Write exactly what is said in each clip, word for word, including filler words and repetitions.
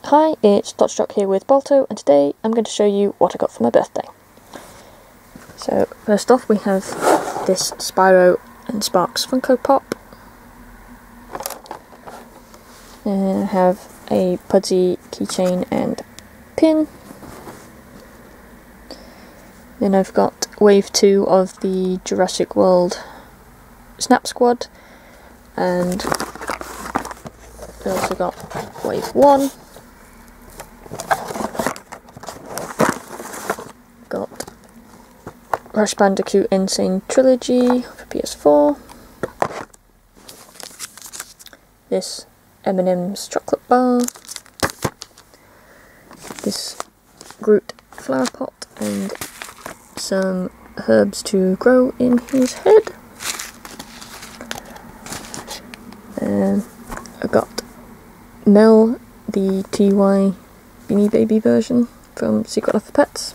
Hi, it's Dotstruck here with Balto, and today I'm going to show you what I got for my birthday. So, first off we have this Spyro and Sparks Funko Pop. And I have a Pudsey keychain and pin. Then I've got Wave two of the Jurassic World Snap Squad, and I also got Wave one. Got Crash Bandicoot N. Sane Trilogy for P S four. This M and M's chocolate bar. This Groot flower pot and some herbs to grow in his head. And I got Mel, the T Y Beanie Baby version from Secret Life of Pets.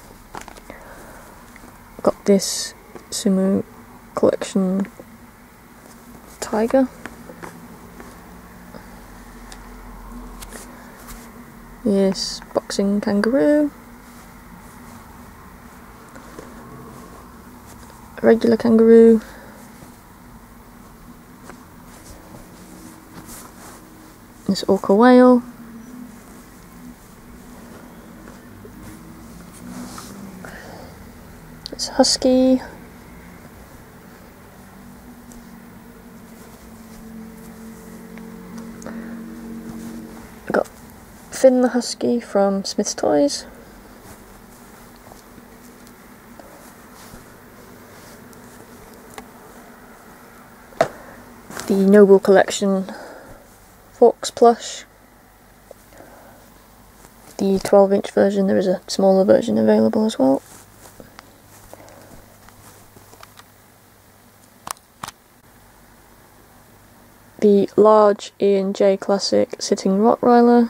Got this Sumo Collection tiger. This boxing kangaroo. A regular kangaroo. This orca whale. This husky. I got Finn the husky from Smith's Toys. The Noble Collection Fox plush. The twelve inch version, there is a smaller version available as well. The large E and J Classic Sitting Rottweiler.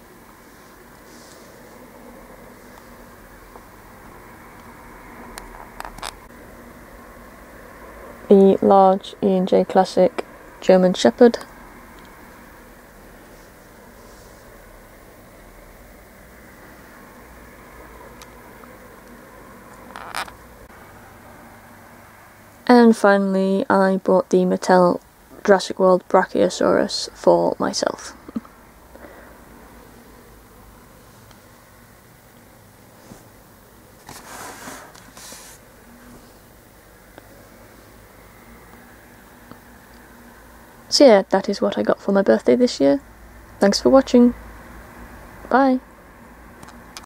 The large E and J Classic German Shepherd. And finally, I bought the Mattel Jurassic World Brachiosaurus for myself. So yeah, that is what I got for my birthday this year. Thanks for watching. Bye.